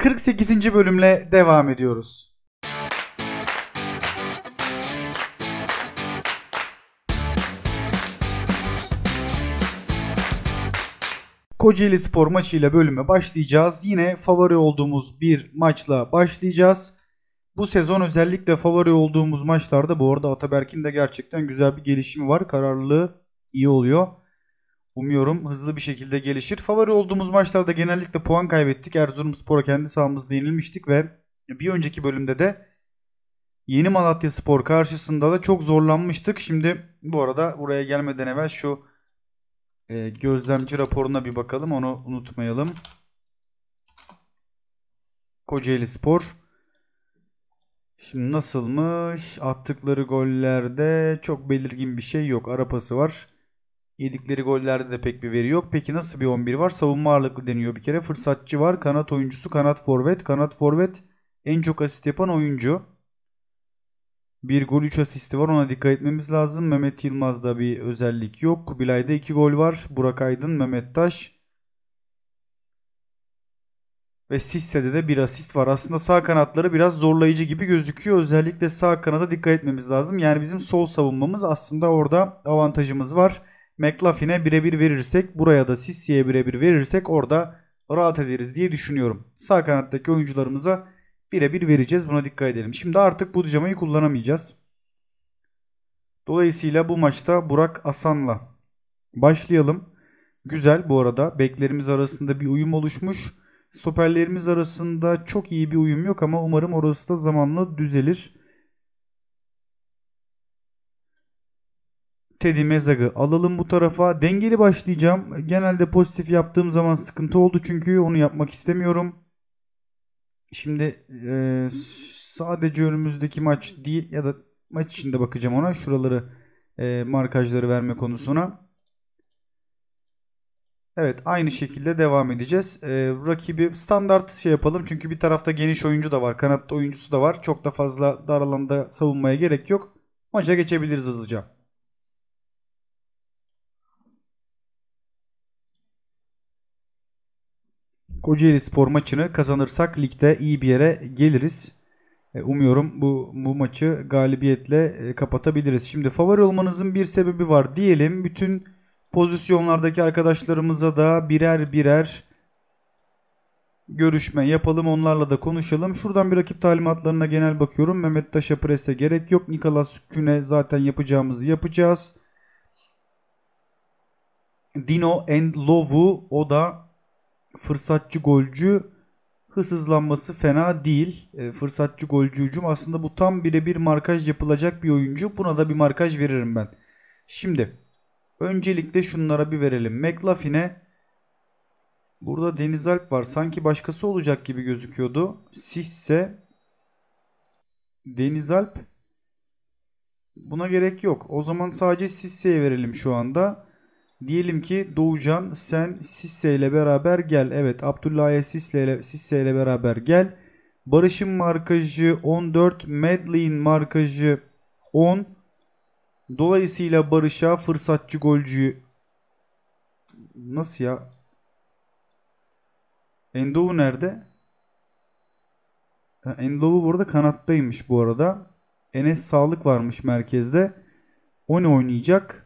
48. bölümle devam ediyoruz. Kocaelispor maçıyla bölüme başlayacağız. Yine favori olduğumuz bir maçla başlayacağız. Bu sezon özellikle favori olduğumuz maçlarda bu arada Ataberk'in de gerçekten güzel bir gelişimi var. Kararlılığı iyi oluyor. Umuyorum hızlı bir şekilde gelişir. Favori olduğumuz maçlarda genellikle puan kaybettik. Erzurumspor'a kendi sahamızda yenilmiştik ve bir önceki bölümde de Yeni Malatyaspor karşısında da çok zorlanmıştık. Şimdi bu arada buraya gelmeden evvel şu gözlemci raporuna bir bakalım. Onu unutmayalım. Kocaelispor. Şimdi nasılmış? Attıkları gollerde çok belirgin bir şey yok. Ara pası var. Yedikleri gollerde de pek bir veri yok. Peki nasıl bir 11 var? Savunma ağırlıklı deniyor bir kere. Fırsatçı var. Kanat oyuncusu, kanat forvet. Kanat forvet en çok asist yapan oyuncu. 1 gol 3 asisti var. Ona dikkat etmemiz lazım. Mehmet Yılmaz'da bir özellik yok. Kubilay'da 2 gol var. Burak Aydın, Mehmet Taş. Ve Sisse'de de bir asist var. Aslında sağ kanatları biraz zorlayıcı gibi gözüküyor. Özellikle sağ kanada dikkat etmemiz lazım. Yani bizim sol savunmamız aslında orada avantajımız var. McLaughlin'e birebir verirsek, buraya da Sisse'ye birebir verirsek orada rahat ederiz diye düşünüyorum. Sağ kanattaki oyuncularımıza birebir vereceğiz. Buna dikkat edelim. Şimdi artık bu Djamay'ı kullanamayacağız. Dolayısıyla bu maçta Burak Asan'la başlayalım. Güzel bu arada. Beklerimiz arasında bir uyum oluşmuş. Stoperlerimiz arasında çok iyi bir uyum yok ama umarım orası da zamanla düzelir. Teddy Mezag'ı alalım bu tarafa. Dengeli başlayacağım. Genelde pozitif yaptığım zaman sıkıntı oldu çünkü onu yapmak istemiyorum. Şimdi sadece önümüzdeki maç değil ya da maç içinde bakacağım ona. Şuraları markajları verme konusuna. Evet, aynı şekilde devam edeceğiz. Rakibi standart şey yapalım. Çünkü bir tarafta geniş oyuncu da var. Kanatta oyuncusu da var. Çok da fazla dar alanda savunmaya gerek yok. Maça geçebiliriz hızlıca. Kocaelispor maçını kazanırsak ligde iyi bir yere geliriz. Umuyorum bu maçı galibiyetle kapatabiliriz. Şimdi favori olmanızın bir sebebi var diyelim. Bütün pozisyonlardaki arkadaşlarımıza da birer birer görüşme yapalım. Onlarla da konuşalım. Şuradan bir rakip talimatlarına genel bakıyorum. Mehmet Taş'a prese gerek yok. Nikolas Küne zaten yapacağımızı yapacağız. Dino Endlovu, o da fırsatçı golcü. Hızlanması fena değil. Fırsatçı golcü hücum. Aslında bu tam birebir markaj yapılacak bir oyuncu. Buna da bir markaj veririm ben. Şimdi öncelikle şunlara bir verelim. McLaughlin'e burada Deniz Alp var. Sanki başkası olacak gibi gözüküyordu. Sisse, Deniz Alp. Buna gerek yok. O zaman sadece Sisse'ye verelim şu anda. Diyelim ki Doğucan sen Sisse ile beraber gel. Evet, Abdullah'ya Sisse ile beraber gel. Barış'ın markajı 14. Medley'in markajı 10. Dolayısıyla Barış'a fırsatçı golcü nasıl ya? Endovu nerede? Endovu burada kanattaymış bu arada. Enes Sağlık varmış merkezde. O ne oynayacak?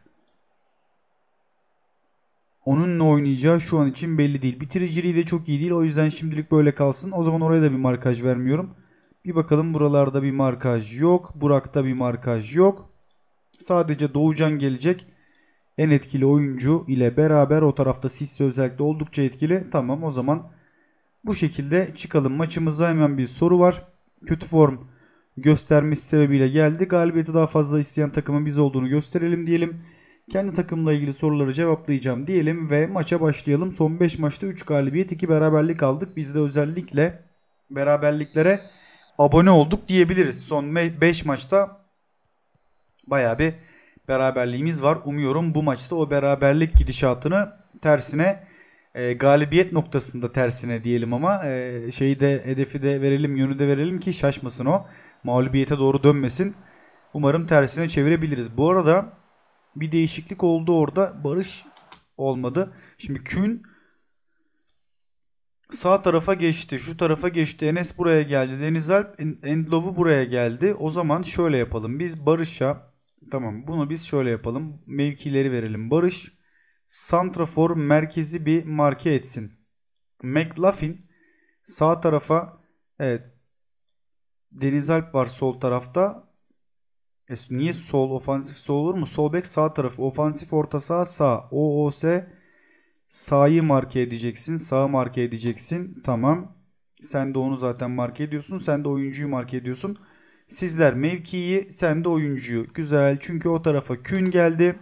Onun ne oynayacağı şu an için belli değil. Bitiriciliği de çok iyi değil. O yüzden şimdilik böyle kalsın. O zaman oraya da bir markaj vermiyorum. Bir bakalım, buralarda bir markaj yok. Burak'ta bir markaj yok. Sadece Doğucan gelecek. En etkili oyuncu ile beraber, o tarafta Sisse özellikle oldukça etkili. Tamam, o zaman bu şekilde çıkalım maçımıza. Hemen bir soru var. Kötü form göstermesi sebebiyle geldi. Galibiyeti daha fazla isteyen takımın biz olduğunu gösterelim diyelim. Kendi takımla ilgili soruları cevaplayacağım diyelim ve maça başlayalım. Son 5 maçta 3 galibiyet 2 beraberlik aldık. Biz de özellikle beraberliklere abone olduk diyebiliriz. Son 5 maçta bayağı bir beraberliğimiz var. Umuyorum bu maçta o beraberlik gidişatını tersine, galibiyet noktasında tersine diyelim ama şeyi de, hedefi de verelim, yönü de verelim ki şaşmasın o. Mağlubiyete doğru dönmesin. Umarım tersine çevirebiliriz. Bu arada bir değişiklik oldu orada. Barış olmadı. Şimdi Kün Sağ tarafa geçti. Şu tarafa geçti. Enes buraya geldi. Deniz Alp Endlov'u buraya geldi. O zaman şöyle yapalım. Biz Barış'a, tamam, bunu biz şöyle yapalım. Mevkileri verelim. Barış santrafor merkezi bir marke etsin. McLaughlin sağ tarafa, evet, Deniz Alp var sol tarafta. Niye sol, ofansif sol olur mu? Sol bek sağ tarafı. Ofansif orta saha sağ. OOS sağı marke edeceksin. Sağı marke edeceksin. Tamam. Sen de onu zaten marke ediyorsun. Sen de oyuncuyu marke ediyorsun. Sizler mevkiyi, sen de oyuncuyu. Güzel. Çünkü o tarafa Kün geldi.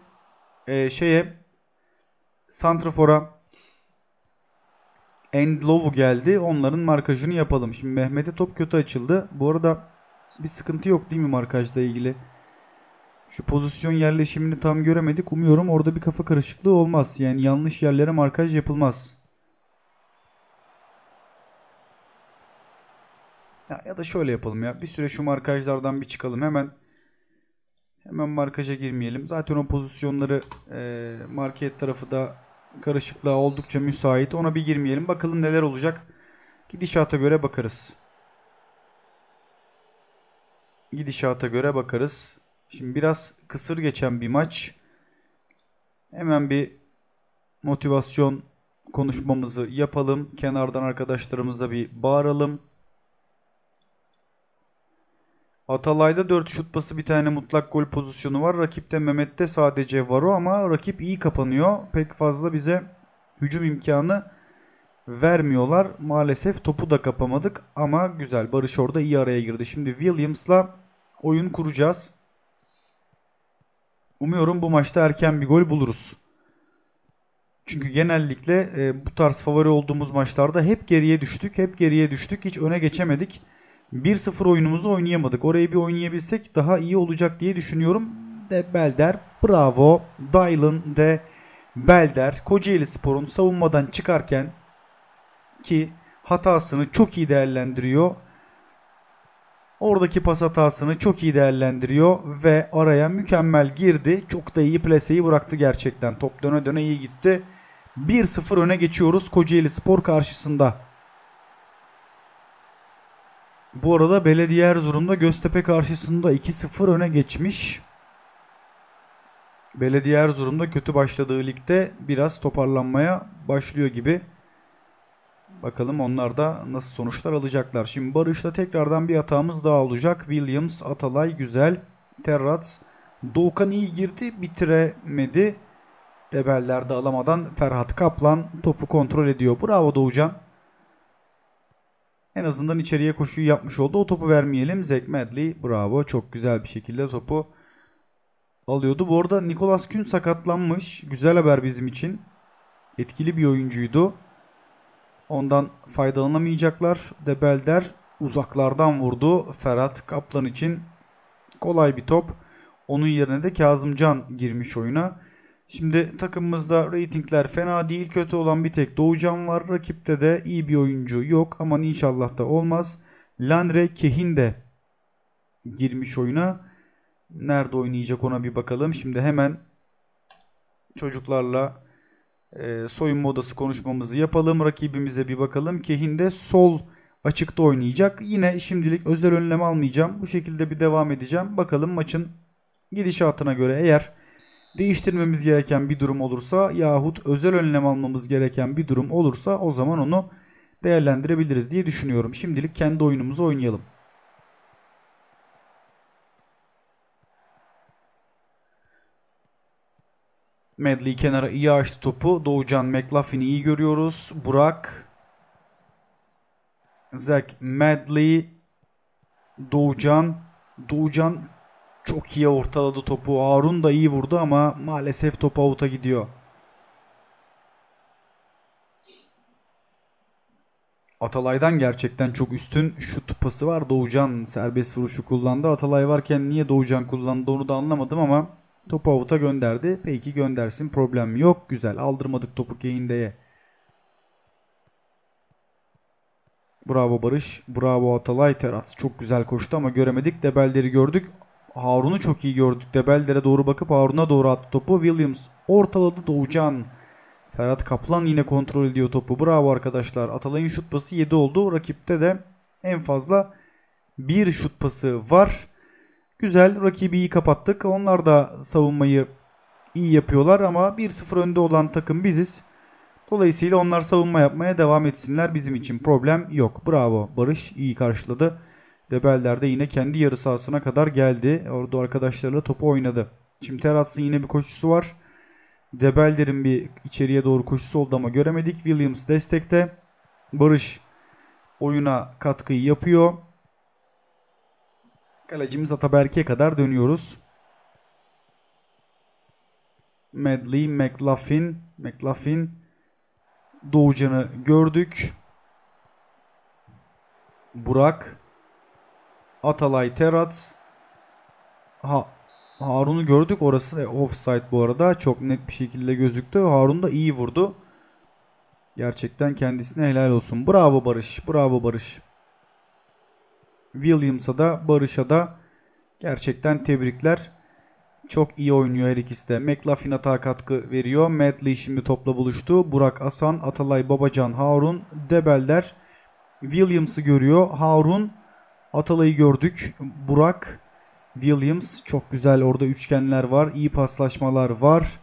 Santrafor'a Endlovu geldi. Onların markajını yapalım. Şimdi Mehmet'e top kötü açıldı. Bu arada bir sıkıntı yok değil mi markajla ilgili? Şu pozisyon yerleşimini tam göremedik. Umuyorum orada bir kafa karışıklığı olmaz. Yani yanlış yerlere markaj yapılmaz. Ya da şöyle yapalım ya. Bir süre şu markajlardan bir çıkalım. Hemen markaja girmeyelim. Zaten o pozisyonları market tarafı da karışıklığa oldukça müsait. Ona bir girmeyelim. Bakalım neler olacak. Gidişata göre bakarız. Gidişata göre bakarız. Şimdi biraz kısır geçen bir maç. Hemen bir motivasyon konuşmamızı yapalım. Kenardan arkadaşlarımıza bir bağıralım. Atalay'da 4 şut pası, bir tane mutlak gol pozisyonu var. Rakipte Mehmet'te sadece var o, ama rakip iyi kapanıyor. Pek fazla bize hücum imkanı vermiyorlar. Maalesef topu da kapamadık ama güzel. Barış orada iyi araya girdi. Şimdi Williams'la oyun kuracağız. Umuyorum bu maçta erken bir gol buluruz. Çünkü genellikle bu tarz favori olduğumuz maçlarda hep geriye düştük. Hep geriye düştük. Hiç öne geçemedik. 1-0 oyunumuzu oynayamadık. Orayı bir oynayabilsek daha iyi olacak diye düşünüyorum. De Belder, bravo. Dylan de Belder, Kocaelispor'un savunmadan çıkarken ki hatasını çok iyi değerlendiriyor. Oradaki pas hatasını çok iyi değerlendiriyor ve araya mükemmel girdi. Çok da iyi plaseyi bıraktı gerçekten. Top döne döne iyi gitti. 1-0 öne geçiyoruz Kocaelispor karşısında. Bu arada Belediye Erzurum'da Göztepe karşısında 2-0 öne geçmiş. Belediye Erzurum'da kötü başladığı ligde biraz toparlanmaya başlıyor gibi. Bakalım onlar da nasıl sonuçlar alacaklar. Şimdi Barış'ta tekrardan bir hatamız daha olacak. Williams, Atalay güzel. Terrat, Doğukan iyi girdi, bitiremedi. Debellerde alamadan Ferhat Kaplan topu kontrol ediyor. Bravo Doğucan. En azından içeriye koşuyu yapmış oldu. O topu vermeyelim. Zach Medley bravo. Çok güzel bir şekilde topu alıyordu. Bu arada Nicolas Kün sakatlanmış. Güzel haber bizim için. Etkili bir oyuncuydu. Ondan faydalanamayacaklar. Debelder uzaklardan vurdu. Ferhat Kaplan için kolay bir top. Onun yerine de Kazımcan girmiş oyuna. Şimdi takımımızda ratingler fena değil. Kötü olan bir tek Doğucan var. Rakipte de iyi bir oyuncu yok. Aman inşallah da olmaz. Lanre Kehin de girmiş oyuna. Nerede oynayacak ona bir bakalım. Şimdi hemen çocuklarla soyunma odası konuşmamızı yapalım. Rakibimize bir bakalım. Kehin de sol açıkta oynayacak. Yine şimdilik özel önlem almayacağım. Bu şekilde bir devam edeceğim. Bakalım maçın gidişatına göre eğer değiştirmemiz gereken bir durum olursa yahut özel önlem almamız gereken bir durum olursa o zaman onu değerlendirebiliriz diye düşünüyorum. Şimdilik kendi oyunumuzu oynayalım. Medley kenara iyi açtı topu. Doğucan, McLaughlin'i iyi görüyoruz. Burak, Zach Medley, Doğucan çok iyi ortaladı topu. Harun da iyi vurdu ama maalesef top out'a gidiyor. Atalay'dan gerçekten çok üstün şut pası var. Doğucan serbest vuruşu kullandı. Atalay varken niye Doğucan kullandı onu da anlamadım ama topu out'a gönderdi. Peki göndersin, problem yok. Güzel, aldırmadık topu Kehinde'ye. Bravo Barış. Bravo Atalay. Teras çok güzel koştu ama göremedik. Debelder'i gördük. Harun'u çok iyi gördük. Debelder'e doğru bakıp Harun'a doğru attı topu. Williams ortaladı. Doğucan Ferhat Kaplan yine kontrol ediyor topu. Bravo arkadaşlar. Atalay'ın şut pası 7 oldu. Rakipte de en fazla 1 şut pası var. Güzel. Rakibi iyi kapattık. Onlar da savunmayı iyi yapıyorlar ama 1-0 önde olan takım biziz. Dolayısıyla onlar savunma yapmaya devam etsinler. Bizim için problem yok. Bravo. Barış iyi karşıladı. Debelder de yine kendi yarı sahasına kadar geldi. Orada arkadaşlarıyla topu oynadı. Şimdi Terrats'ın yine bir koşusu var. Debelder'in bir içeriye doğru koşusu oldu ama göremedik. Williams destekte. Barış oyuna katkıyı yapıyor. Kalecimiz Ataberk'e kadar dönüyoruz. Medley, McLaughlin. Doğucan'ı gördük. Burak. Atalay, Terats. Harun'u gördük. Orası offside bu arada. Çok net bir şekilde gözüktü. Harun da iyi vurdu. Gerçekten kendisine helal olsun. Bravo Barış. Bravo Barış. Williams'a da Barış'a da gerçekten tebrikler. Çok iyi oynuyor her ikisi de. McLaughlin atağa katkı veriyor. Medley şimdi topla buluştu. Burak Asan, Atalay, Babacan, Harun, Debelder. Williams'ı görüyor. Harun, Atalay'ı gördük. Burak, Williams. Çok güzel orada üçgenler var. İyi paslaşmalar var.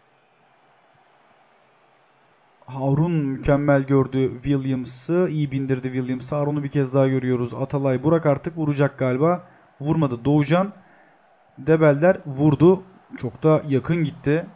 Harun mükemmel gördü Williams'ı. İyi bindirdi Williams'ı. Harun'u bir kez daha görüyoruz. Atalay, Burak artık vuracak galiba. Vurmadı. Doğucan. Debelder vurdu. Çok da yakın gitti.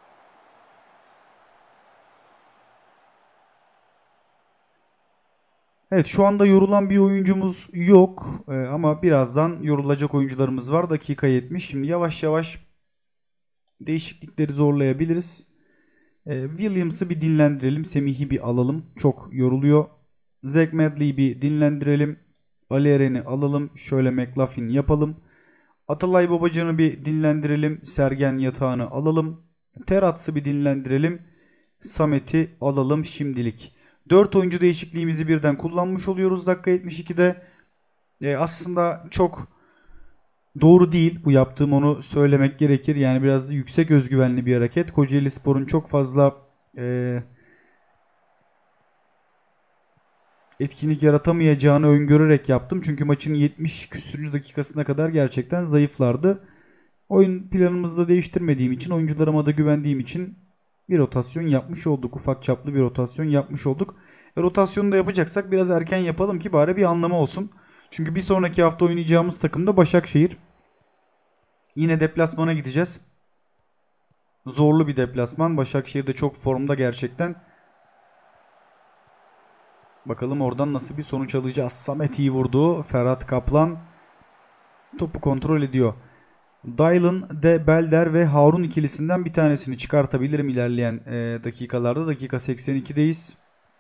Evet, şu anda yorulan bir oyuncumuz yok. Ama birazdan yorulacak oyuncularımız var. Dakika 70. Şimdi yavaş yavaş değişiklikleri zorlayabiliriz. Williams'ı bir dinlendirelim. Semih'i bir alalım. Çok yoruluyor. Zach Medley'i bir dinlendirelim. Ali Eren'i alalım. Şöyle McLaughlin yapalım. Atalay Babacan'ı bir dinlendirelim. Sergen Yatağan'ı alalım. Terats'ı bir dinlendirelim. Samet'i alalım şimdilik. 4 oyuncu değişikliğimizi birden kullanmış oluyoruz dakika 72'de. Aslında çok doğru değil bu yaptığım, onu söylemek gerekir. Yani biraz yüksek özgüvenli bir hareket. Kocaelispor'un çok fazla etkinlik yaratamayacağını öngörerek yaptım. Çünkü maçın 70 küsürüncü dakikasına kadar gerçekten zayıflardı. Oyun planımızı da değiştirmediğim için, oyuncularıma da güvendiğim için bir rotasyon yapmış olduk. Ufak çaplı bir rotasyon yapmış olduk. Rotasyonu da yapacaksak biraz erken yapalım ki bari bir anlamı olsun. Çünkü bir sonraki hafta oynayacağımız takım da Başakşehir. Yine deplasmana gideceğiz. Zorlu bir deplasman. Başakşehir de çok formda gerçekten. Bakalım oradan nasıl bir sonuç alacağız. Samet iyi vurdu. Ferhat Kaplan topu kontrol ediyor. Dylan, De Belder ve Harun ikilisinden bir tanesini çıkartabilirim ilerleyen dakikalarda. Dakika 82'deyiz.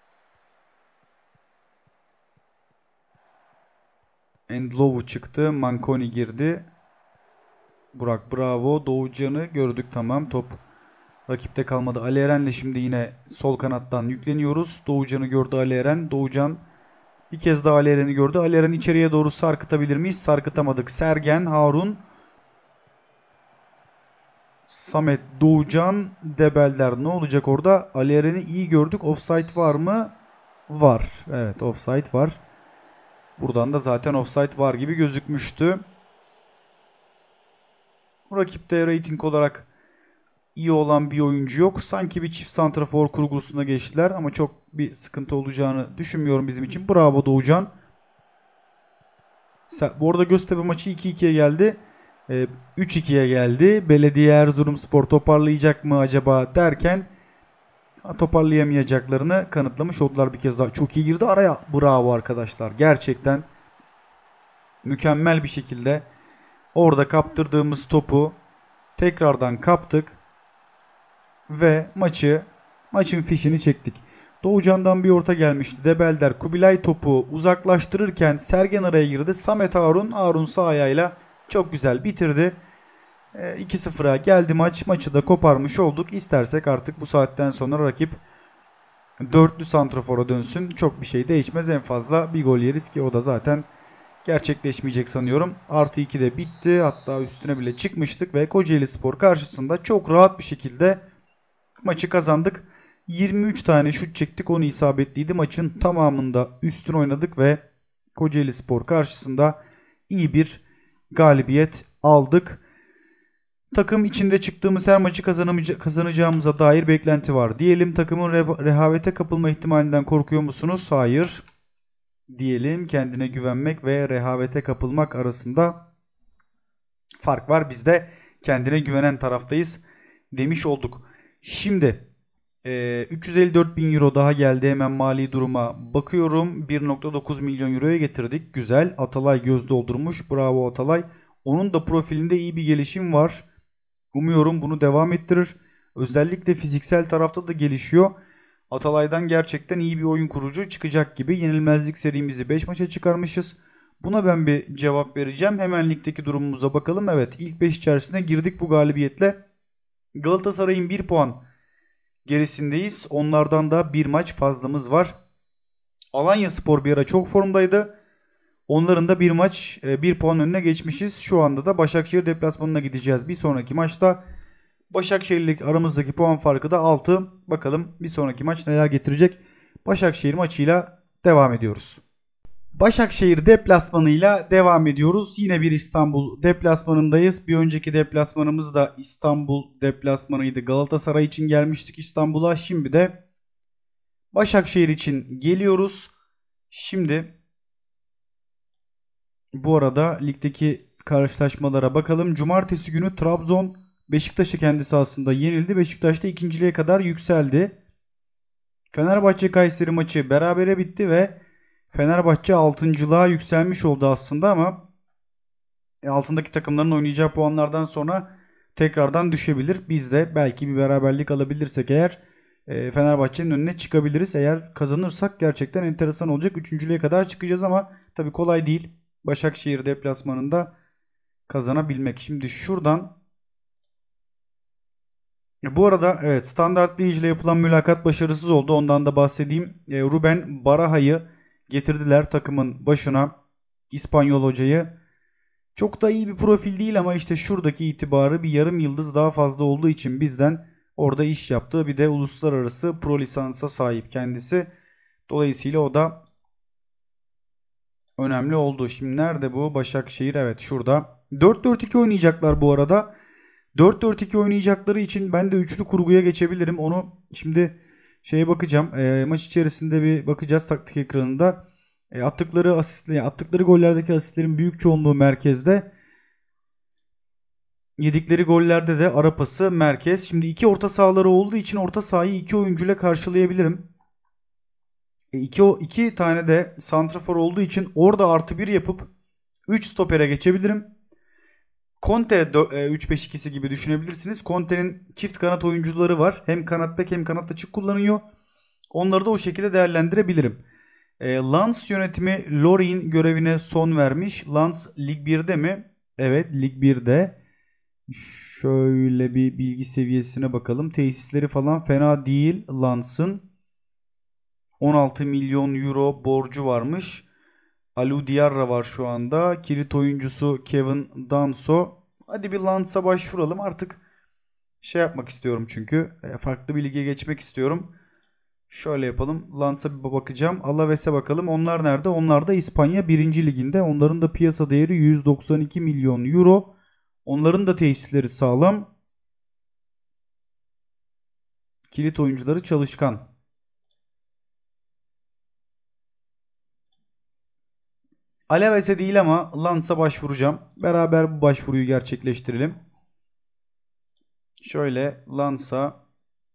Endlovu çıktı. Manconi girdi. Burak bravo. Doğucan'ı gördük, tamam. Top rakipte kalmadı. Ali Eren'le şimdi yine sol kanattan yükleniyoruz. Doğucan'ı gördü Ali Eren. Doğucan bir kez daha Ali Eren'i gördü. Ali Eren içeriye doğru sarkıtabilir miyiz? Sarkıtamadık. Sergen, Harun, Samet, Doğucan, Debelder. Ne olacak orada? Ali Eren'i iyi gördük. Offside var mı? Var. Evet, offside var. Buradan da zaten offside var gibi gözükmüştü. Rakipte rating olarak iyi olan bir oyuncu yok. Sanki bir çift santrafor kurgusuna geçtiler ama çok bir sıkıntı olacağını düşünmüyorum bizim için. Bravo Doğucan. Bu arada Göztepe maçı 2-2'ye geldi. 3-2'ye geldi. Belediye Erzurumspor toparlayacak mı acaba derken toparlayamayacaklarını kanıtlamış oldular bir kez daha. Çok iyi girdi araya. Bravo arkadaşlar. Gerçekten mükemmel bir şekilde orada kaptırdığımız topu tekrardan kaptık ve maçın fişini çektik. Doğucan'dan bir orta gelmişti. Debelder Kubilay topu uzaklaştırırken Sergen araya girdi. Samet, Harun sağ ayağıyla çok güzel bitirdi. 2-0'a geldi maç. Maçı da koparmış olduk. İstersek artık bu saatten sonra rakip dörtlü santrafora dönsün. Çok bir şey değişmez. En fazla bir gol yeriz ki o da zaten gerçekleşmeyecek sanıyorum. Artı 2 de bitti. Hatta üstüne bile çıkmıştık ve Kocaelispor karşısında çok rahat bir şekilde maçı kazandık. 23 tane şut çektik. 10 isabetliydi. Maçın tamamında üstün oynadık ve Kocaelispor karşısında iyi bir galibiyet aldık. Takım içinde çıktığımız her maçı kazanacağımıza dair beklenti var. Diyelim takımın rehavete kapılma ihtimalinden korkuyor musunuz? Hayır. Diyelim kendine güvenmek ve rehavete kapılmak arasında fark var. Biz de kendine güvenen taraftayız demiş olduk. Şimdi 354 bin euro daha geldi. Hemen mali duruma bakıyorum. 1.9 milyon euroya getirdik. Güzel. Atalay göz doldurmuş. Bravo Atalay. Onun da profilinde iyi bir gelişim var. Umuyorum bunu devam ettirir. Özellikle fiziksel tarafta da gelişiyor. Atalay'dan gerçekten iyi bir oyun kurucu çıkacak gibi. Yenilmezlik serimizi 5 maça çıkarmışız. Buna ben bir cevap vereceğim. Hemen ligdeki durumumuza bakalım. Evet, ilk 5 içerisine girdik bu galibiyetle. Galatasaray'ın 1 puan gerisindeyiz. Onlardan da bir maç fazlamız var. Alanyaspor bir ara çok formdaydı. Onların da bir maç 1 puan önüne geçmişiz. Şu anda da Başakşehir deplasmanına gideceğiz. Bir sonraki maçta Başakşehir'le aramızdaki puan farkı da 6. Bakalım bir sonraki maç neler getirecek. Başakşehir maçıyla devam ediyoruz. Başakşehir deplasmanıyla devam ediyoruz. Yine bir İstanbul deplasmanındayız. Bir önceki deplasmanımız da İstanbul deplasmanıydı. Galatasaray için gelmiştik İstanbul'a. Şimdi de Başakşehir için geliyoruz. Şimdi bu arada ligdeki karşılaşmalara bakalım. Cumartesi günü Trabzon Beşiktaş'ı kendi sahasında yenildi. Beşiktaş da ikinciliğe kadar yükseldi. Fenerbahçe Kayseri maçı berabere bitti ve Fenerbahçe 6.'lığa yükselmiş oldu aslında ama altındaki takımların oynayacağı puanlardan sonra tekrardan düşebilir. Biz de belki bir beraberlik alabilirsek eğer Fenerbahçe'nin önüne çıkabiliriz. Eğer kazanırsak gerçekten enteresan olacak. 3.'lüğe kadar çıkacağız ama tabii kolay değil. Başakşehir deplasmanında kazanabilmek. Şimdi şuradan bu arada evet, Standart Liège ile yapılan mülakat başarısız oldu. Ondan da bahsedeyim. Ruben Baraha'yı getirdiler takımın başına. İspanyol hocayı. Çok da iyi bir profil değil ama işte şuradaki itibarı bir yarım yıldız daha fazla olduğu için bizden orada iş yaptı. Bir de uluslararası pro lisansa sahip kendisi. Dolayısıyla o da önemli oldu. Şimdi nerede bu? Başakşehir, evet şurada. 4-4-2 oynayacaklar bu arada. 4-4-2 oynayacakları için ben de üçlü kurguya geçebilirim. Onu şimdi şeye bakacağım. Maç içerisinde bir bakacağız taktik ekranında. Attıkları gollerdeki asistlerin büyük çoğunluğu merkezde. Yedikleri gollerde de ara pası merkez. Şimdi iki orta sahaları olduğu için orta sahayı iki oyuncuyla karşılayabilirim. İki tane de santrafor olduğu için orada +1 yapıp 3 stopere geçebilirim. Conte 3-5-2'si gibi düşünebilirsiniz. Conte'nin çift kanat oyuncuları var. Hem kanat bek hem kanat açık kullanıyor. Onları da o şekilde değerlendirebilirim. Lens yönetimi Lorient görevine son vermiş. Lens Lig 1'de mi? Evet, Lig 1'de. Şöyle bir bilgi seviyesine bakalım. Tesisleri falan fena değil Lens'ın. 16 milyon euro borcu varmış. Alou Diarra var şu anda. Kilit oyuncusu Kevin Danso. Hadi bir Lens'a başvuralım. Artık şey yapmak istiyorum çünkü. Farklı bir lige geçmek istiyorum. Şöyle yapalım. Lens'a bir bakacağım. Alaves'e bakalım. Onlar nerede? Onlar da İspanya 1. Liginde. Onların da piyasa değeri 192 milyon euro. Onların da tesisleri sağlam. Kilit oyuncuları çalışkan. Alaves'e değil ama Lens'a başvuracağım. Beraber bu başvuruyu gerçekleştirelim. Şöyle Lens'a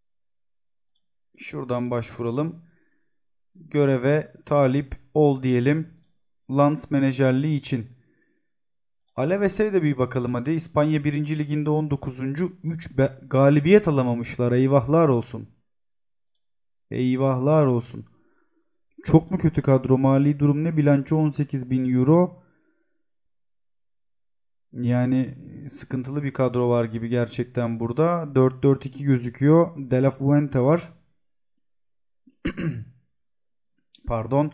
şuradan başvuralım. Göreve talip ol diyelim. Lens menajerliği için. Alaves'e de bir bakalım hadi. İspanya 1. Liginde 19. 3 galibiyet alamamışlar. Eyvahlar olsun. Eyvahlar olsun. Çok mu kötü kadro? Mali durum ne? Bilanço 18 bin euro. Yani sıkıntılı bir kadro var gibi gerçekten burada. 4-4-2 gözüküyor. De La Fuente var. Pardon.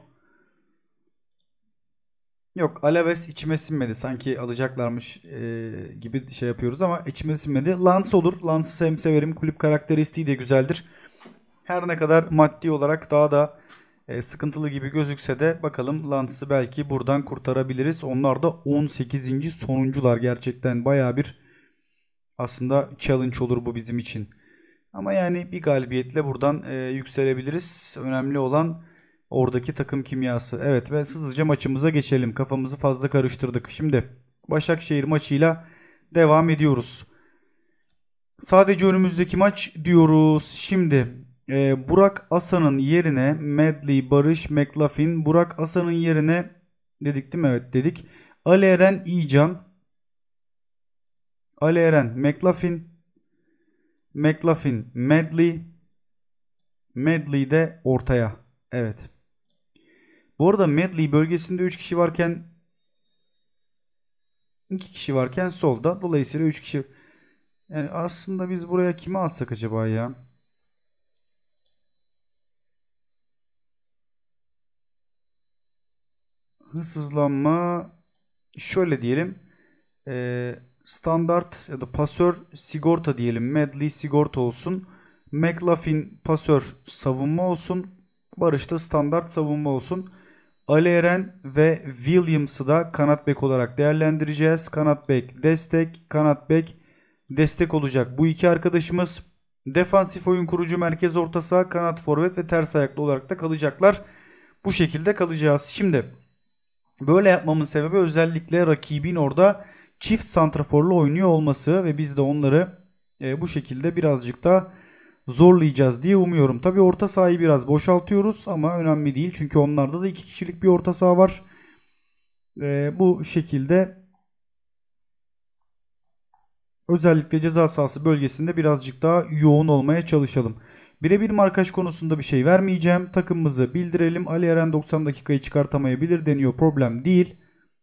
Yok, Alaves içime sinmedi. Sanki alacaklarmış gibi şey yapıyoruz ama içime sinmedi. Lens olur. Lens'ı severim. Kulüp karakteristiği de güzeldir. Her ne kadar maddi olarak daha da sıkıntılı gibi gözükse de bakalım Lance'ı belki buradan kurtarabiliriz. Onlar da 18. sonuncular, gerçekten baya bir aslında challenge olur bu bizim için. Ama yani bir galibiyetle buradan yükselebiliriz. Önemli olan oradaki takım kimyası. Evet ve hızlıca maçımıza geçelim. Kafamızı fazla karıştırdık. Şimdi Başakşehir maçıyla devam ediyoruz. Sadece önümüzdeki maç diyoruz. Şimdi Burak Asan'ın yerine Medley, Barış, McLaughlin. Burak Asan'ın yerine dedik değil mi? Evet dedik. Ali Eren, İcan. Ali Eren, McLaughlin. McLaughlin, Medley. Medley de ortaya. Evet. Bu arada Medley bölgesinde 3 kişi varken 2 kişi varken solda. Dolayısıyla 3 kişi. Yani aslında biz buraya kimi alsak acaba ya? Hızlanma. Şöyle diyelim. Standart ya da pasör sigorta diyelim. Medley sigorta olsun. McLaughlin pasör savunma olsun. Barış da standart savunma olsun. Ali Eren ve Williams'ı da kanat bek olarak değerlendireceğiz. Kanat bek destek, kanat bek destek olacak. Bu iki arkadaşımız defansif oyun kurucu, merkez orta saha, kanat forvet ve ters ayaklı olarak da kalacaklar. Bu şekilde kalacağız. Şimdi böyle yapmamın sebebi özellikle rakibin orada çift santraforlu oynuyor olması ve biz de onları bu şekilde birazcık da zorlayacağız diye umuyorum. Tabi orta sahayı biraz boşaltıyoruz ama önemli değil. Çünkü onlarda da 2 kişilik bir orta saha var. Bu şekilde özellikle ceza sahası bölgesinde birazcık daha yoğun olmaya çalışalım. Birebir markaj konusunda bir şey vermeyeceğim. Takımımızı bildirelim. Ali Eren 90 dakikayı çıkartamayabilir deniyor. Problem değil.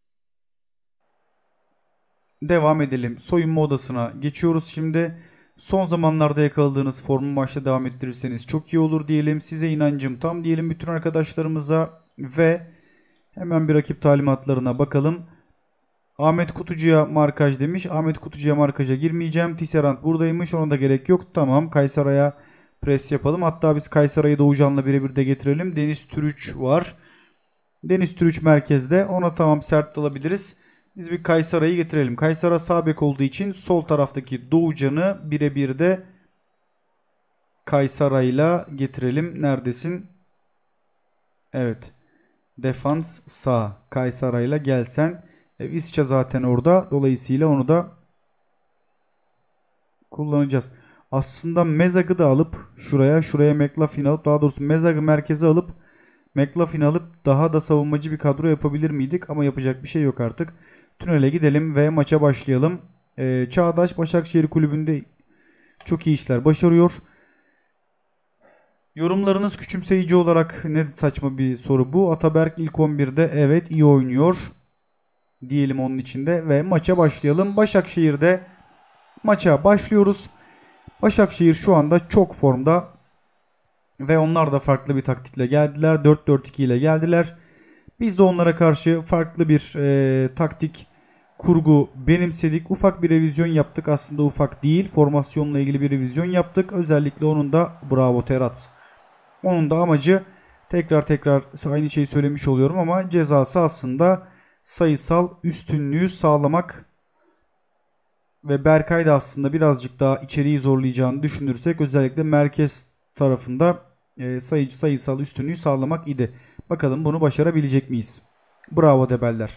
Devam edelim. Soyunma odasına geçiyoruz şimdi. Son zamanlarda yakaladığınız formu maçta devam ettirirseniz çok iyi olur diyelim. Size inancım tam diyelim bütün arkadaşlarımıza ve hemen bir rakip talimatlarına bakalım. Ahmet Kutucu'ya markaj demiş. Ahmet Kutucu'ya markaja girmeyeceğim. Tisserand buradaymış. Ona da gerek yok. Tamam. Kaysaray'a pres yapalım. Hatta biz Kaysaray'ı Doğucan'la birebir de getirelim. Deniz Türüç var. Deniz Türüç merkezde. Ona tamam sert alabiliriz. Biz bir Kaysaray'ı getirelim. Kaysara sağ bek olduğu için sol taraftaki Doğucan'ı birebir de Kaysaray'la getirelim. Neredesin? Evet. Defans sağ. Kaysaray'la gelsen. Visca zaten orada. Dolayısıyla onu da kullanacağız. Aslında Mezag'ı da alıp şuraya McLaughlin alıp, daha doğrusu Mezag'ı merkeze alıp McLaughlin alıp daha da savunmacı bir kadro yapabilir miydik? Ama yapacak bir şey yok artık. Tünele gidelim ve maça başlayalım. Çağdaş Başakşehir Kulübü'nde çok iyi işler başarıyor. Yorumlarınız küçümseyici olarak ne saçma bir soru bu. Ataberk ilk 11'de evet iyi oynuyor diyelim onun içinde ve maça başlayalım. Başakşehir'de maça başlıyoruz. Başakşehir şu anda çok formda ve onlar da farklı bir taktikle geldiler. 4-4-2 ile geldiler. Biz de onlara karşı farklı bir taktik kurgu benimsedik. Ufak bir revizyon yaptık. Aslında ufak değil. Formasyonla ilgili bir revizyon yaptık. Özellikle onun da bravo Terat. Onun da amacı tekrar aynı şeyi söylemiş oluyorum ama cezası aslında sayısal üstünlüğü sağlamak ve Berkay da aslında birazcık daha içeriği zorlayacağını düşünürsek özellikle merkez tarafında sayısal üstünlüğü sağlamak idi. Bakalım bunu başarabilecek miyiz? Bravo Debeller.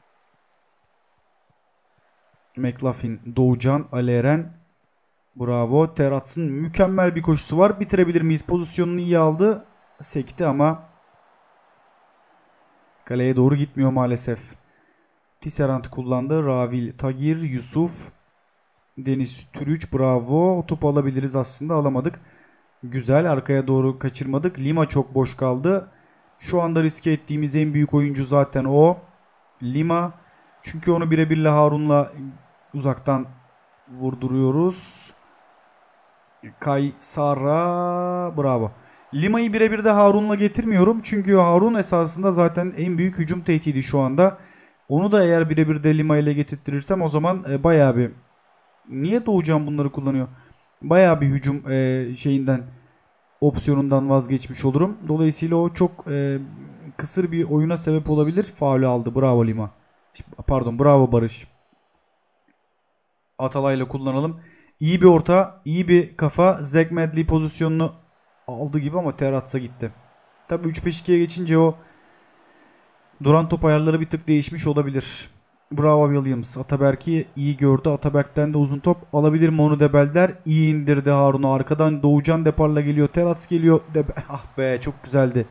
McLaughlin, Doğucan, Ali Eren. Bravo. Terats'ın mükemmel bir koşusu var. Bitirebilir miyiz? Pozisyonunu iyi aldı. Sekti ama kaleye doğru gitmiyor maalesef. Tisserand kullandı. Ravil, Tagir, Yusuf, Deniz Türüç. Bravo. O topu alabiliriz aslında. Alamadık. Güzel. Arkaya doğru kaçırmadık. Lima çok boş kaldı. Şu anda riske ettiğimiz en büyük oyuncu zaten o. Lima. Çünkü onu birebirle Harun'la uzaktan vurduruyoruz. Kaysara. Bravo. Lima'yı birebir de Harun'la getirmiyorum. Çünkü Harun esasında zaten en büyük hücum tehdidi şu anda. Onu da eğer birebir de Lima ile getirtirsem o zaman bayağı bir... Niye Doğucan bunları kullanıyor? Bayağı bir hücum şeyinden opsiyonundan vazgeçmiş olurum. Dolayısıyla o çok kısır bir oyuna sebep olabilir. Faulü aldı. Bravo Lima. Pardon, bravo Barış. Atalay'la kullanalım. İyi bir orta, iyi bir kafa. Zach Medley pozisyonunu aldı gibi ama Terrats'a gitti. Tabii 3-5-2'ye geçince o duran top ayarları bir tık değişmiş olabilir. Bravo Williams. Ataberk'i iyi gördü. Ataberk'ten de uzun top alabilir mi onu Debelder? İyi indirdi Harun'u. Arkadan Doğucan Depar'la geliyor. Terats geliyor. Ah be, çok güzeldi.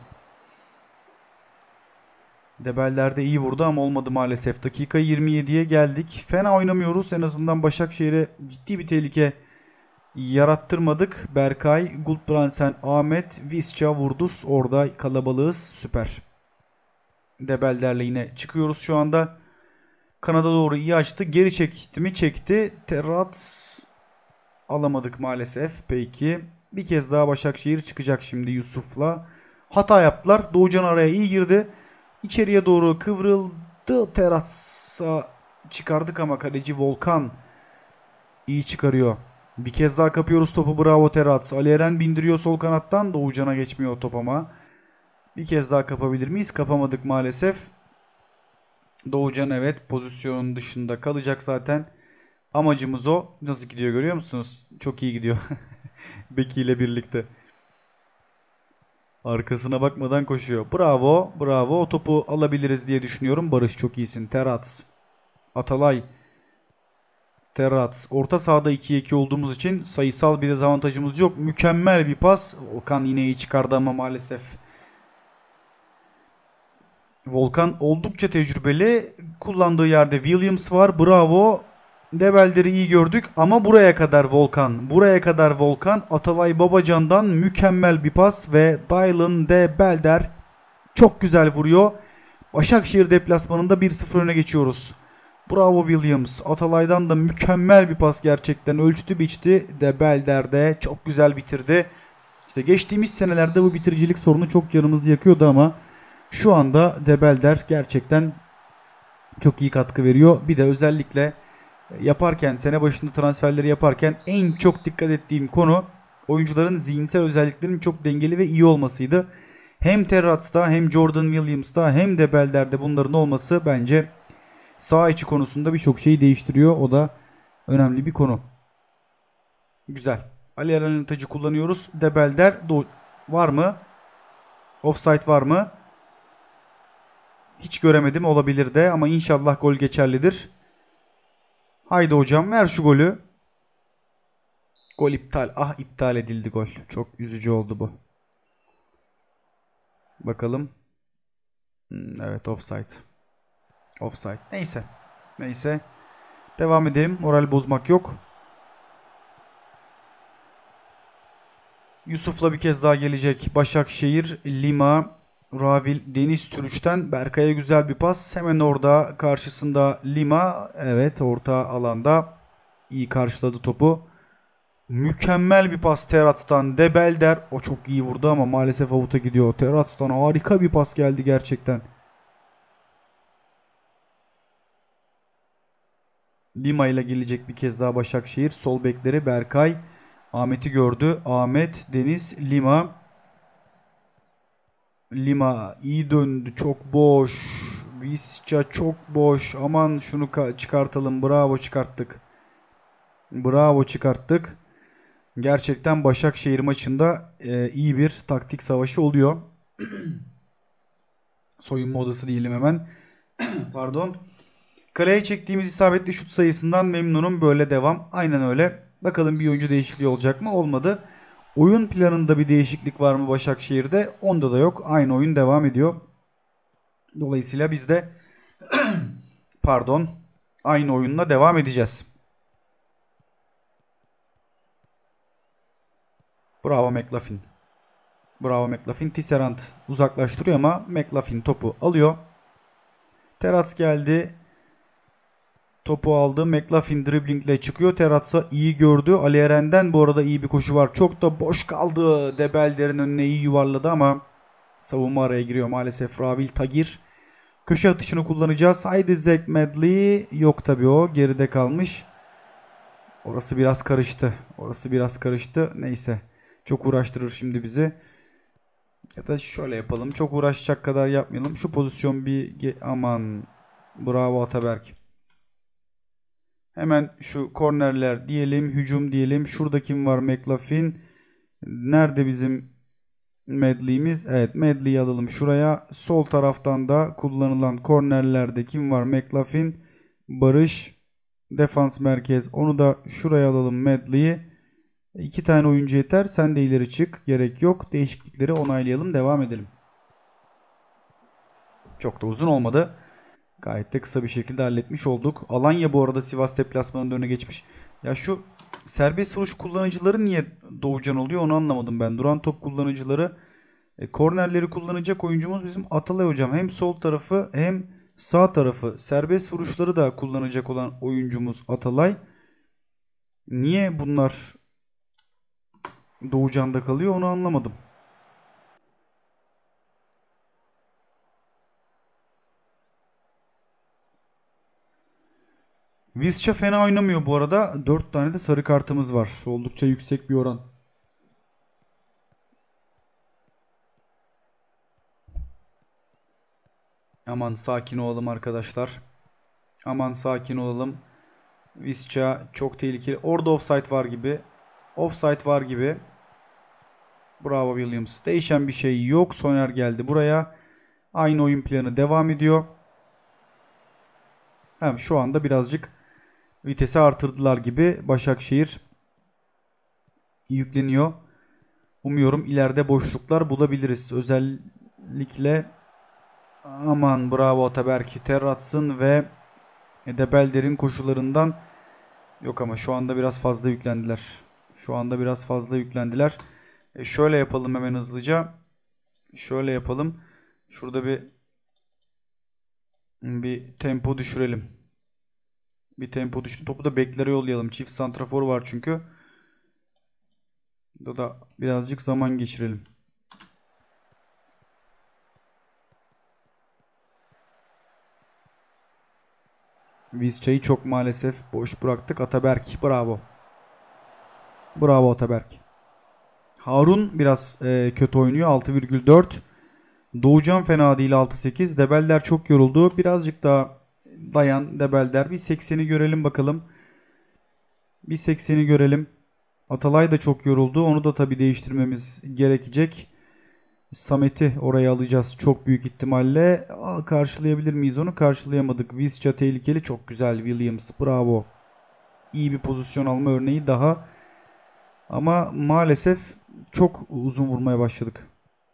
Debelder de iyi vurdu ama olmadı maalesef. Dakika 27'ye geldik. Fena oynamıyoruz. En azından Başakşehir'e ciddi bir tehlike yarattırmadık. Berkay, Gulbrandsen, Ahmet, Visca, Vurdus. Orada kalabalığız. Süper. Debelder'le yine çıkıyoruz şu anda. Kanada doğru iyi açtı. Geri çekti mi? Çekti. Terats alamadık maalesef. Peki. Bir kez daha Başakşehir çıkacak şimdi Yusuf'la. Hata yaptılar. Doğucan araya iyi girdi. İçeriye doğru kıvrıldı. Terats'a çıkardık ama kaleci Volkan iyi çıkarıyor. Bir kez daha kapıyoruz topu. Bravo Terats. Ali Eren bindiriyor sol kanattan. Doğucan'a geçmiyor top ama. Bir kez daha kapabilir miyiz? Kapamadık maalesef. Doğucan evet pozisyonun dışında kalacak zaten. Amacımız o. Nasıl gidiyor görüyor musunuz? Çok iyi gidiyor. Beki ile birlikte. Arkasına bakmadan koşuyor. Bravo. Bravo. O topu alabiliriz diye düşünüyorum. Barış çok iyisin. Terats. Atalay. Terats. Orta sahada 2-2 olduğumuz için sayısal bir dezavantajımız yok. Mükemmel bir pas. Volkan yine iyi çıkardı ama maalesef. Volkan oldukça tecrübeli. Kullandığı yerde Williams var. Bravo. Debelder'i iyi gördük ama buraya kadar Volkan. Buraya kadar Volkan. Atalay Babacan'dan mükemmel bir pas ve Dylan Debelder çok güzel vuruyor. Başakşehir deplasmanında 1-0 öne geçiyoruz. Bravo Williams. Atalay'dan da mükemmel bir pas gerçekten. Ölçtü biçti. Debelder de çok güzel bitirdi. İşte geçtiğimiz senelerde bu bitiricilik sorunu çok canımızı yakıyordu ama şu anda Debelder gerçekten çok iyi katkı veriyor. Bir de özellikle yaparken, sene başında transferleri yaparken en çok dikkat ettiğim konu oyuncuların zihinsel özelliklerinin çok dengeli ve iyi olmasıydı. Hem Terrats'ta hem Jordan Williams'ta hem de Belder'de bunların olması bence sağ içi konusunda birçok şeyi değiştiriyor. O da önemli bir konu. Güzel. Ali Eren Atacı kullanıyoruz. Debelder var mı? Offside var mı? Hiç göremedim, olabilir de ama inşallah gol geçerlidir. Haydi hocam ver şu golü. Gol iptal. Ah, iptal edildi gol. Çok üzücü oldu bu. Bakalım. Evet, offside. Offside. Neyse. Neyse. Devam edelim. Moral bozmak yok. Yusuf'la bir kez daha gelecek Başakşehir. Lima, Ravil, Deniz Türüç'ten Berkay'a güzel bir pas. Hemen orada karşısında Lima. Evet, orta alanda iyi karşıladı topu. Mükemmel bir pas Terrats'tan. Debelder. O çok iyi vurdu ama maalesef avuta gidiyor. Terrats'tan harika bir pas geldi gerçekten. Lima ile gelecek bir kez daha Başakşehir. Sol bekleri Berkay. Ahmet'i gördü. Ahmet, Deniz, Lima. Lima iyi döndü. Çok boş. Visca çok boş. Aman şunu çıkartalım. Bravo, çıkarttık. Bravo, çıkarttık. Gerçekten Başakşehir maçında iyi bir taktik savaşı oluyor. Soyunma odası diyelim hemen. Pardon. Kaleye çektiğimiz isabetli şut sayısından memnunum. Böyle devam. Aynen öyle. Bakalım bir oyuncu değişikliği olacak mı? Olmadı. Oyun planında bir değişiklik var mı Başakşehir'de? Onda da yok. Aynı oyun devam ediyor. Dolayısıyla biz de pardon, aynı oyunla devam edeceğiz. Bravo McLaughlin. Bravo McLaughlin. Tisserand uzaklaştırıyor ama McLaughlin topu alıyor. Terats geldi. Topu aldı. McLaughlin driblingle çıkıyor. Terrats'a iyi gördü. Ali Eren'den bu arada iyi bir koşu var. Çok da boş kaldı. Debelder'in önüne iyi yuvarladı ama savunma araya giriyor maalesef. Ravil Tagir. Köşe atışını kullanacağız. Haydi Zach Medley. Yok tabii, o geride kalmış. Orası biraz karıştı. Orası biraz karıştı. Neyse. Çok uğraştırır şimdi bizi. Ya da şöyle yapalım. Çok uğraşacak kadar yapmayalım. Şu pozisyon aman. Bravo Ataberk. Hemen şu kornerler diyelim. Hücum diyelim. Şurada kim var? McLaughlin. Nerede bizim Medley'imiz? Evet, Medley'i alalım şuraya. Sol taraftan da kullanılan kornerlerde kim var? McLaughlin. Barış. Defans merkez. Onu da şuraya alalım Medley'i. 2 tane oyuncu yeter. Sen de ileri çık. Gerek yok. Değişiklikleri onaylayalım. Devam edelim. Çok da uzun olmadı. Gayet de kısa bir şekilde halletmiş olduk. Alanya bu arada Sivas deplasmanında öne geçmiş. Ya şu serbest vuruş kullanıcıları niye Doğucan oluyor onu anlamadım ben. Duran top kullanıcıları. Kornerleri kullanacak oyuncumuz bizim Atalay hocam. Hem sol tarafı hem sağ tarafı. Serbest vuruşları da kullanacak olan oyuncumuz Atalay. Niye bunlar Doğucan'da kalıyor onu anlamadım. Visca fena oynamıyor bu arada. 4 tane de sarı kartımız var. Oldukça yüksek bir oran. Aman sakin olalım arkadaşlar. Aman sakin olalım. Visca çok tehlikeli. Orada offside var gibi. Offside var gibi. Bravo Williams. Değişen bir şey yok. Soner geldi buraya. Aynı oyun planı devam ediyor. Hem şu anda birazcık vitesi artırdılar gibi. Başakşehir yükleniyor. Umuyorum ileride boşluklar bulabiliriz. Özellikle aman bravo Ataberk. Terrats'ın ve Debelder'in koşularından yok ama şu anda biraz fazla yüklendiler. Şu anda biraz fazla yüklendiler. Şöyle yapalım hemen hızlıca. Şöyle yapalım. Şurada bir tempo düşürelim. Bir tempo düştü. Topu da beklere yollayalım. Çift santrafor var çünkü. Burada da birazcık zaman geçirelim. Vizca'yı çok maalesef boş bıraktık. Ataberk bravo. Bravo Ataberk. Harun biraz kötü oynuyor. 6,4. Doğucan fena değil 6,8. Debelder çok yoruldu. Birazcık daha dayan Debelder. Bir 80'i görelim bakalım. Bir 80'i görelim. Atalay da çok yoruldu. Onu da tabii değiştirmemiz gerekecek. Samet'i oraya alacağız çok büyük ihtimalle. Karşılayabilir miyiz onu? Karşılayamadık. Visca tehlikeli. Çok güzel Williams. Bravo. İyi bir pozisyon alma örneği daha. Ama maalesef çok uzun vurmaya başladık.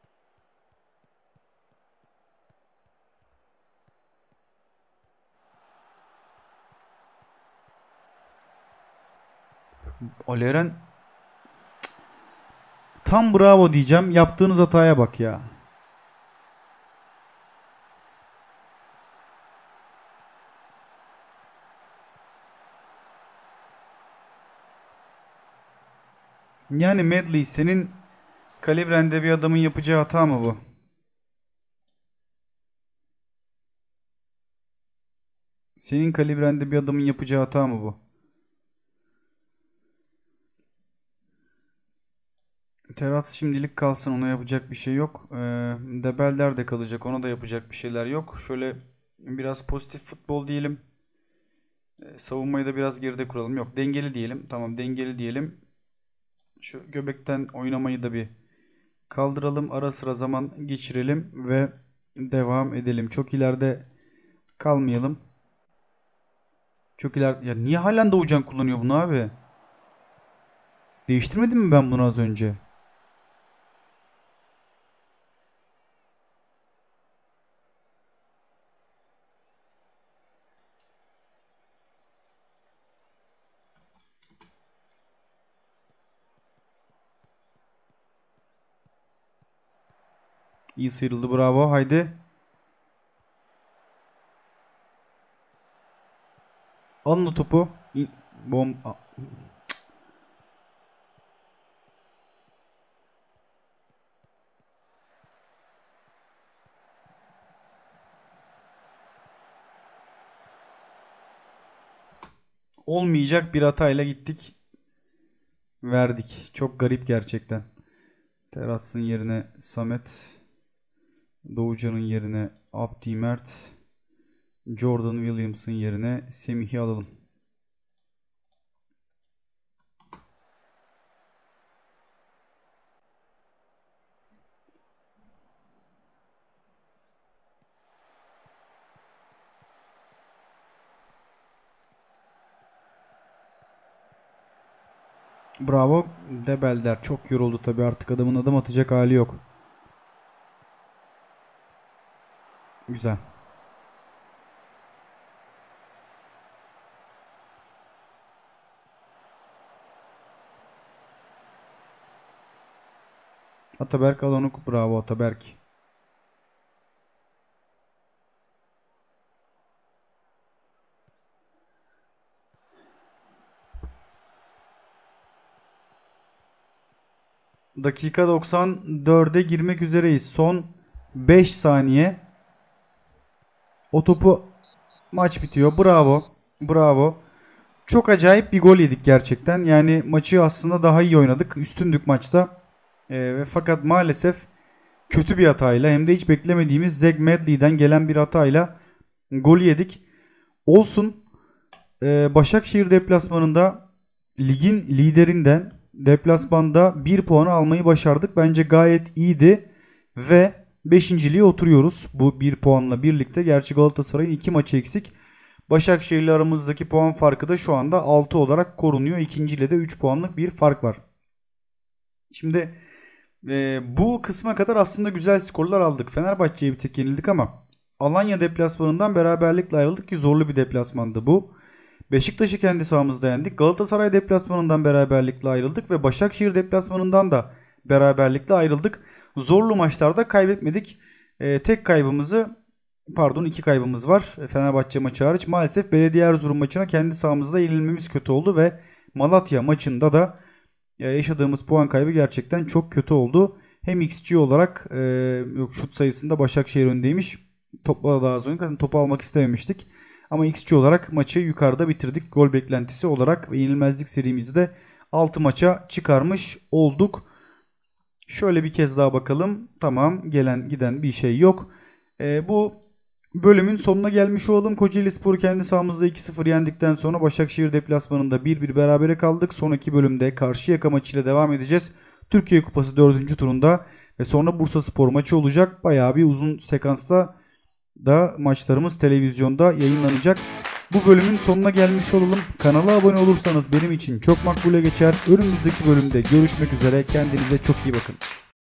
Aleren tam bravo diyeceğim. Yaptığınız hataya bak ya. Yani Medley senin kalibrende bir adamın yapacağı hata mı bu? Senin kalibrende bir adamın yapacağı hata mı bu? Terats şimdilik kalsın. Ona yapacak bir şey yok. Debelder de kalacak. Ona da yapacak bir şeyler yok. Şöyle biraz pozitif futbol diyelim. Savunmayı da biraz geride kuralım. Yok dengeli diyelim. Tamam dengeli diyelim. Şu göbekten oynamayı da bir kaldıralım. Ara sıra zaman geçirelim ve devam edelim. Çok ileride kalmayalım. Çok ileride... Ya niye halen Doğucan kullanıyor bunu abi? Değiştirmedim mi ben bunu az önce? İyi sıyrıldı bravo. Haydi. Alın o topu. Bom. Olmayacak bir hatayla gittik. Verdik. Çok garip gerçekten. Terats'ın yerine Samet. Doğucan'ın yerine Abdi Mert. Jordan Williams'ın yerine Semih'i alalım. Bravo. Debelder çok yoruldu tabii, artık adamın adım atacak hali yok. Güzel. Ataberk al onu. Bravo Ataberk. Dakika 94'e girmek üzereyiz. Son 5 saniye. O topu, maç bitiyor. Bravo. Bravo. Çok acayip bir gol yedik gerçekten. Yani maçı aslında daha iyi oynadık. Üstündük maçta. Fakat maalesef kötü bir hatayla, hem de hiç beklemediğimiz Zeg Medley'den gelen bir hatayla golü yedik. Olsun. Başakşehir deplasmanında ligin liderinden deplasmanda 1 puanı almayı başardık. Bence gayet iyiydi ve 5.liğe oturuyoruz bu 1 puanla birlikte. Gerçi Galatasaray'ın 2 maçı eksik. Başakşehir'le aramızdaki puan farkı da şu anda 6 olarak korunuyor. İkinciyle de 3 puanlık bir fark var. Şimdi bu kısma kadar aslında güzel skorlar aldık. Fenerbahçe'ye bir tek yenildik ama Alanya deplasmanından beraberlikle ayrıldık ki zorlu bir deplasmandı bu. Beşiktaş'ı kendi sahamızda yendik. Galatasaray deplasmanından beraberlikle ayrıldık ve Başakşehir deplasmanından da beraberlikle ayrıldık. Zorlu maçlarda kaybetmedik. Tek kaybımızı, pardon 2 kaybımız var Fenerbahçe maçı hariç. Maalesef Belediye Erzurum maçına kendi sahamızda yenilmemiz kötü oldu ve Malatya maçında da yaşadığımız puan kaybı gerçekten çok kötü oldu. Hem XG olarak şut sayısında Başakşehir öndeymiş. Topla daha az oynadık. Topu almak istememiştik. Ama XG olarak maçı yukarıda bitirdik. Gol beklentisi olarak ve yenilmezlik serimizi de 6 maça çıkarmış olduk. Şöyle bir kez daha bakalım. Tamam, gelen giden bir şey yok. Bu bölümün sonuna gelmiş olalım. Kocaelispor'u kendi sahamızda 2-0 yendikten sonra Başakşehir deplasmanında 1-1 berabere kaldık. Sonraki bölümde Karşıyaka maçıyla devam edeceğiz. Türkiye Kupası 4. turunda ve sonra Bursaspor maçı olacak. Bayağı bir uzun sekansta da maçlarımız televizyonda yayınlanacak. Bu bölümün sonuna gelmiş olalım. Kanala abone olursanız benim için çok makbule geçer. Önümüzdeki bölümde görüşmek üzere. Kendinize çok iyi bakın.